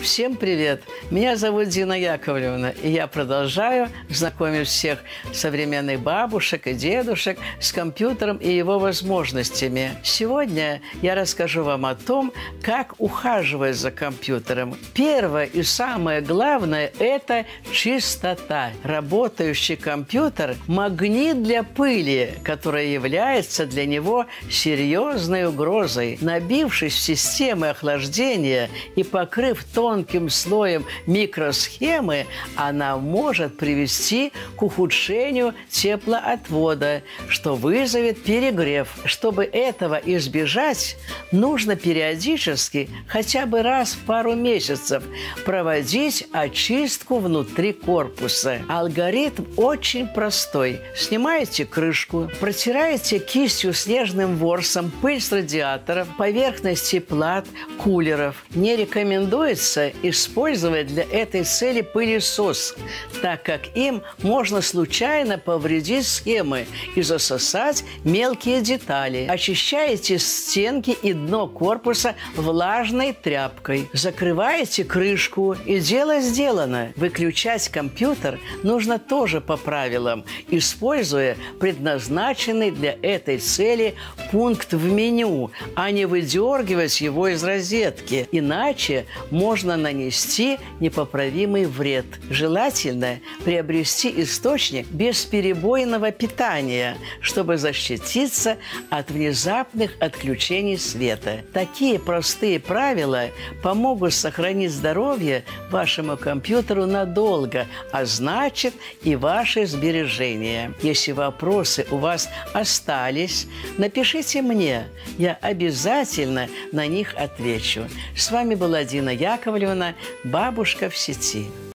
Всем привет! Меня зовут Дина Яковлевна, и я продолжаю знакомить всех современных бабушек и дедушек с компьютером и его возможностями. Сегодня я расскажу вам о том, как ухаживать за компьютером. Первое и самое главное – это чистота. Работающий компьютер – магнит для пыли, которая является для него серьезной угрозой. Набившись в системы охлаждения и покрыв тонким слоем микросхемы, она может привести к ухудшению теплоотвода, что вызовет перегрев. Чтобы этого избежать, нужно периодически, хотя бы раз в пару месяцев, проводить очистку внутри корпуса. Алгоритм очень простой. Снимаете крышку, протираете кистью снежным ворсом пыль с радиаторов, поверхности плат, кулеров. Не рекомендуется использовать для этой цели пылесос, так как им можно случайно повредить схемы и засосать мелкие детали. Очищаете стенки и дно корпуса влажной тряпкой. Закрываете крышку, и дело сделано. Выключать компьютер нужно тоже по правилам, используя предназначенный для этой цели пункт в меню, а не выдергивать его из розетки. Иначе можно нанести непоправимый вред. Желательно приобрести источник бесперебойного питания, чтобы защититься от внезапных отключений света. Такие простые правила помогут сохранить здоровье вашему компьютеру надолго, а значит и ваши сбережения. Если вопросы у вас остались, напишите мне, я обязательно на них отвечу. С вами была Дина Яковлевна, бабушка в сети.